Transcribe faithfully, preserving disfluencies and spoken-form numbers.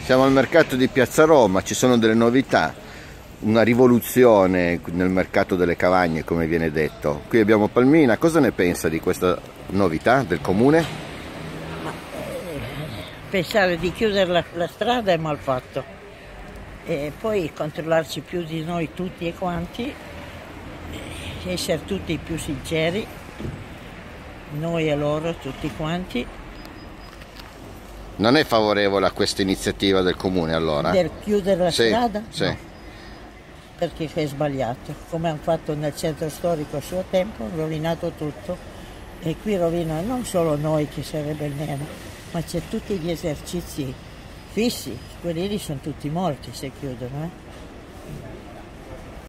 Siamo al mercato di Piazza Roma, ci sono delle novità, una rivoluzione nel mercato delle cavagne, come viene detto. Qui abbiamo Palmina, cosa ne pensa di questa novità del comune? Ma, eh, pensare di chiudere la, la strada è mal fatto, e poi controllarci più di noi tutti e quanti, essere tutti più sinceri, noi e loro tutti quanti. Non è favorevole a questa iniziativa del comune allora? Per chiudere la sì, strada? Sì. No, perché è sbagliato, come hanno fatto nel centro storico a suo tempo, hanno rovinato tutto, e qui rovina non solo noi, che sarebbe il meno, ma c'è tutti gli esercizi fissi, quelli lì sono tutti morti se chiudono. Eh?